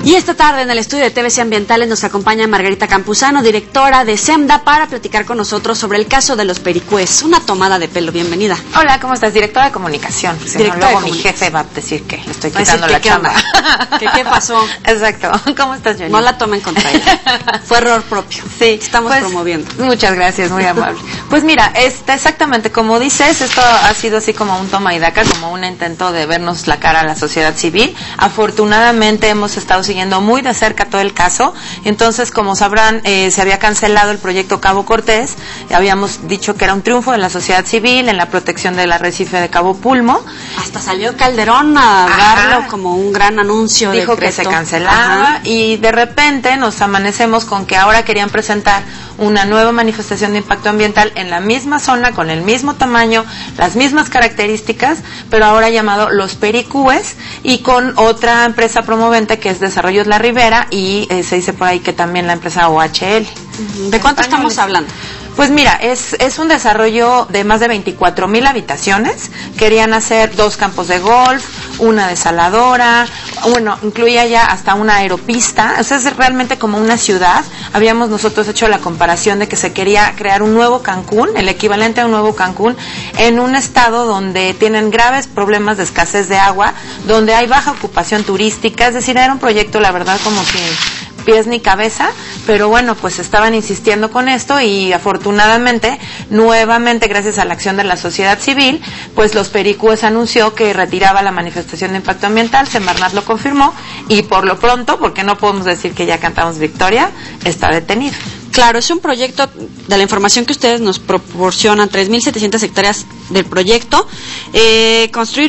Y esta tarde en el estudio de TVC Ambientales nos acompaña Margarita Campuzano, directora de SEMDA, para platicar con nosotros sobre el caso de los pericúes. Una tomada de pelo, bienvenida. Hola, ¿cómo estás? Directora de comunicación. Luego mi jefe va a decir que le estoy quitando la chamba. ¿Qué pasó? Exacto. ¿Cómo estás, Johnny? No la tomen contra ella. Fue error propio. Sí. Estamos promoviendo. Muchas gracias, muy amable. Pues mira, exactamente como dices, esto ha sido así como un toma y daca, como un intento de vernos la cara a la sociedad civil. Afortunadamente hemos estado siguiendo muy de cerca todo el caso. Entonces, como sabrán, se había cancelado el proyecto Cabo Cortés. Habíamos dicho que era un triunfo de la sociedad civil en la protección del arrecife de Cabo Pulmo. Hasta salió Calderón a darlo como un gran anuncio. Dijo que se cancelaba. Y de repente nos amanecemos con que ahora querían presentar una nueva manifestación de impacto ambiental en la misma zona, con el mismo tamaño, las mismas características, pero ahora llamado Los Pericúes, y con otra empresa promovente que es Desarrollos La Ribera, y se dice por ahí que también la empresa OHL. ¿De cuánto estamos hablando? Pues mira, es un desarrollo de más de 24,000 habitaciones. Querían hacer 2 campos de golf, una desaladora, bueno, incluía ya hasta una aeropista. O sea, es realmente como una ciudad. Habíamos nosotros hecho la comparación de que se quería crear un nuevo Cancún, el equivalente a un nuevo Cancún, en un estado donde tienen graves problemas de escasez de agua, donde hay baja ocupación turística. Es decir, era un proyecto, la verdad, como que pies ni cabeza, pero bueno, pues estaban insistiendo con esto y afortunadamente, nuevamente gracias a la acción de la sociedad civil, pues Los Pericúes anunció que retiraba la manifestación de impacto ambiental. Semarnat lo confirmó y por lo pronto, porque no podemos decir que ya cantamos victoria, está detenido. Claro, es un proyecto, de la información que ustedes nos proporcionan, 3.700 hectáreas del proyecto, construir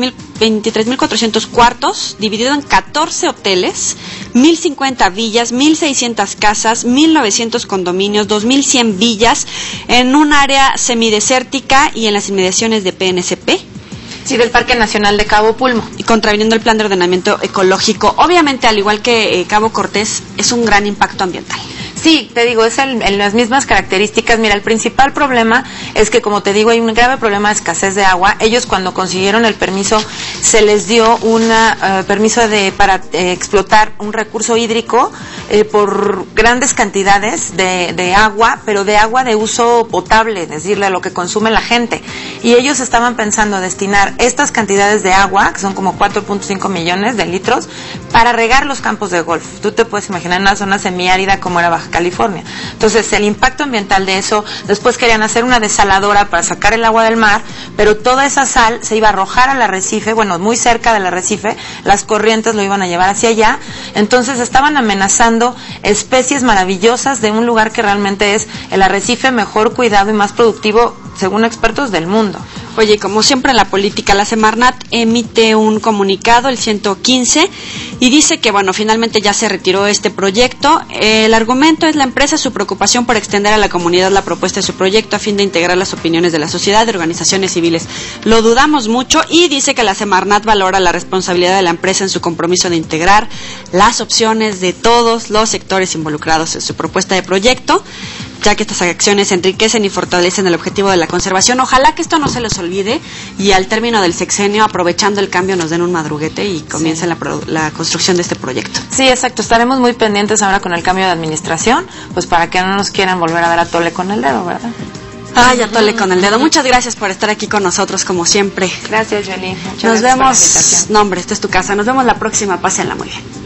23.400 cuartos, dividido en 14 hoteles, 1.050 villas, 1.600 casas, 1.900 condominios, 2.100 villas, en un área semidesértica y en las inmediaciones de PNCP. Sí, del Parque Nacional de Cabo Pulmo. Y contraviniendo el plan de ordenamiento ecológico. Obviamente, al igual que Cabo Cortés, es un gran impacto ambiental. Sí, te digo, es en las mismas características. Mira, el principal problema es que, como te digo, hay un grave problema de escasez de agua. Ellos, cuando consiguieron el permiso, se les dio un permiso para explotar un recurso hídrico por grandes cantidades de agua, pero de agua de uso potable, es decir, a lo que consume la gente. Y ellos estaban pensando destinar estas cantidades de agua, que son como 4.5 millones de litros, para regar los campos de golf. Tú te puedes imaginar una zona semiárida como era Baja California. Entonces, el impacto ambiental de eso, después querían hacer una desaladora para sacar el agua del mar, pero toda esa sal se iba a arrojar al arrecife, bueno, muy cerca del arrecife, las corrientes lo iban a llevar hacia allá. Entonces, estaban amenazando especies maravillosas de un lugar que realmente es el arrecife mejor cuidado y más productivo, según expertos del mundo. Oye, como siempre en la política, la Semarnat emite un comunicado, el 115, y dice que, bueno, finalmente ya se retiró este proyecto. El argumento es la empresa, su preocupación por extender a la comunidad la propuesta de su proyecto a fin de integrar las opiniones de la sociedad, de organizaciones civiles. Lo dudamos mucho, y dice que la Semarnat valora la responsabilidad de la empresa en su compromiso de integrar las opciones de todos los sectores involucrados en su propuesta de proyecto, ya que estas acciones enriquecen y fortalecen el objetivo de la conservación. Ojalá que esto no se les olvide y al término del sexenio, aprovechando el cambio, nos den un madruguete y comiencen la construcción de este proyecto. Sí, exacto. Estaremos muy pendientes ahora con el cambio de administración, pues para que no nos quieran volver a dar a tole con el dedo, ¿verdad? Ay, a tole con el dedo. Muchas gracias por estar aquí con nosotros, como siempre. Gracias, Jolie. Nos vemos. No, hombre, esta es tu casa. Nos vemos la próxima. Pásenla muy bien.